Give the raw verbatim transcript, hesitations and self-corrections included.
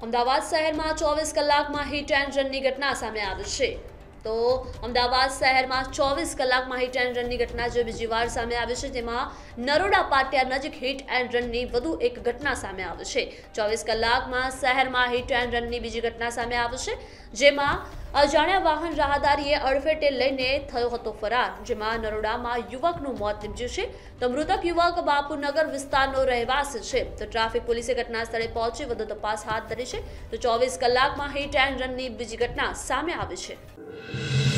અમદાવાદ શહેરમાં ચોવીસ કલાકમાં હિટ એન્ડ રનની ઘટના સામે આવી છે। તો અમદાવાદ શહેરમાં ચોવીસ કલાકમાં હિટ એન્ડ રનની ઘટના જે બીજી વાર સામે આવી છે, તેમાં નરોડા પાટિયા નજીક હિટ એન્ડ રનની વધુ એક ઘટના સામે આવી છે। ચોવીસ કલાકમાં શહેરમાં હિટ એન્ડ રનની બીજી ઘટના સામે આવી છે, જેમાં અજાણ્યા વાહન રાહદારીએ અડફેટે લઈને થયો હતો ફરાર, જેમાં નરોડામાં યુવકનું મોત નીપજ્યું છે। તો મૃતક યુવક બાપુનગર વિસ્તારનો રહેવાસી છે। તો ટ્રાફિક પોલીસે ઘટના સ્થળે પહોંચી વધુ તપાસ હાથ ધરી છે। તો ચોવીસ કલાકમાં હિટ એન્ડ રનની બીજી ઘટના સામે આવી છે।